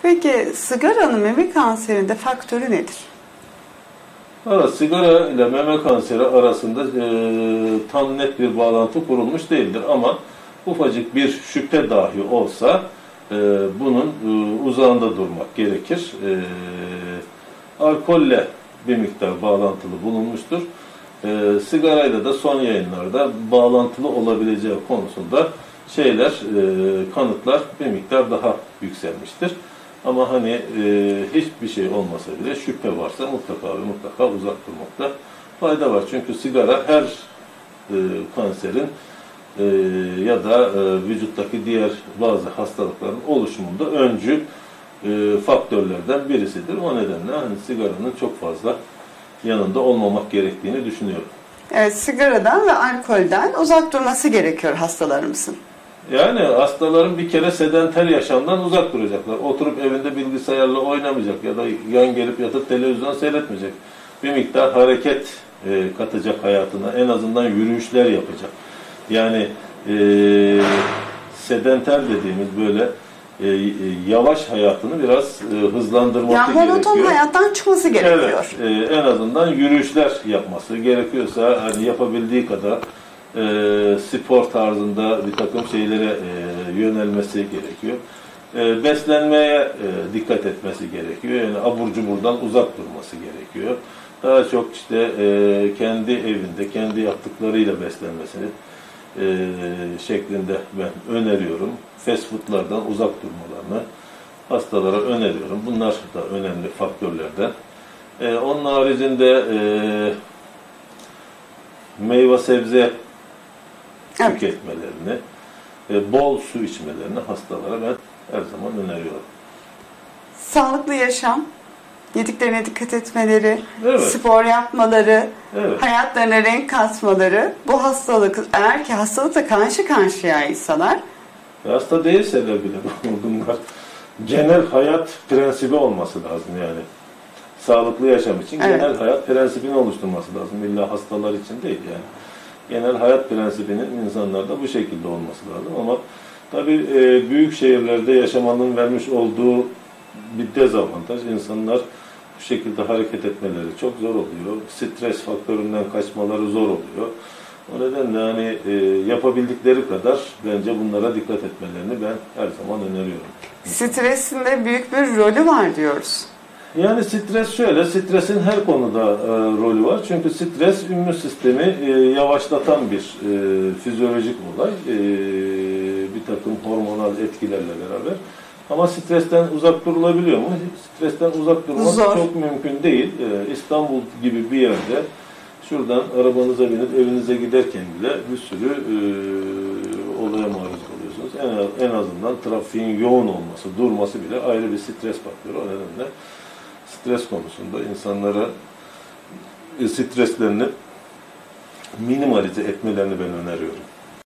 Peki sigaranın meme kanserinde faktörü nedir? Sigara ile meme kanseri arasında tam net bir bağlantı kurulmuş değildir ama ufacık bir şüphe dahi olsa bunun uzağında durmak gerekir. Alkolle bir miktar bağlantılı bulunmuştur. Sigarayla da son yayınlarda bağlantılı olabileceği konusunda kanıtlar bir miktar daha yükselmiştir. Ama hiçbir şey olmasa bile şüphe varsa mutlaka uzak durmakta fayda var. Çünkü sigara her kanserin ya da vücuttaki diğer bazı hastalıkların oluşumunda öncül faktörlerden birisidir. O nedenle sigaranın çok fazla yanında olmamak gerektiğini düşünüyorum. Evet, sigaradan ve alkolden uzak durması gerekiyor hastalarımızın. Yani hastaların bir kere sedenter yaşamdan uzak duracaklar. Oturup evinde bilgisayarla oynamayacak ya da yan gelip yatıp televizyon seyretmeyecek. Bir miktar hareket katacak hayatına. En azından yürüyüşler yapacak. Yani sedenter dediğimiz böyle yavaş hayatını biraz hızlandırması gerekiyor. Yani monoton hayattan çıkması gerekiyor. Evet, en azından yürüyüşler yapması gerekiyorsa yapabildiği kadar spor tarzında bir takım şeylere yönelmesi gerekiyor. Beslenmeye dikkat etmesi gerekiyor. Yani abur cuburdan uzak durması gerekiyor. Daha çok kendi evinde, kendi yaptıklarıyla beslenmesini şeklinde ben öneriyorum. Fast foodlardan uzak durmalarını hastalara öneriyorum. Bunlar da önemli faktörlerden. Onun haricinde meyve sebze tüketmelerini, bol su içmelerini hastalara ben her zaman öneriyorum. Sağlıklı yaşam, yediklerine dikkat etmeleri, evet, spor yapmaları, evet, hayatlarına renk katmaları, bu hastalık, eğer ki hastalıkla karşı karşıyaysalar, hasta değilseler bile bunlar genel hayat prensibi olması lazım yani. Sağlıklı yaşam için evet, genel hayat prensibini oluşturması lazım. İlla hastalar için değil yani. Genel hayat prensibinin insanlarda bu şekilde olması lazım ama tabii büyük şehirlerde yaşamanın vermiş olduğu bir dezavantaj. İnsanlar bu şekilde hareket etmeleri çok zor oluyor. Stres faktöründen kaçmaları zor oluyor. O nedenle yapabildikleri kadar bence bunlara dikkat etmelerini ben her zaman öneriyorum. Stresin de büyük bir rolü var diyoruz. Yani stresin her konuda rolü var. Çünkü stres immün sistemi yavaşlatan bir fizyolojik olay. Bir takım hormonal etkilerle beraber. Ama stresten uzak durulabiliyor mu? Stresten uzak durmak çok mümkün değil. İstanbul gibi bir yerde şuradan arabanıza binip evinize giderken bile bir sürü olaya maruz kalıyorsunuz. En azından trafiğin yoğun olması, durması bile ayrı bir stres faktörü. O nedenle stres konusunda insanlara streslerini minimalize etmelerini ben öneriyorum.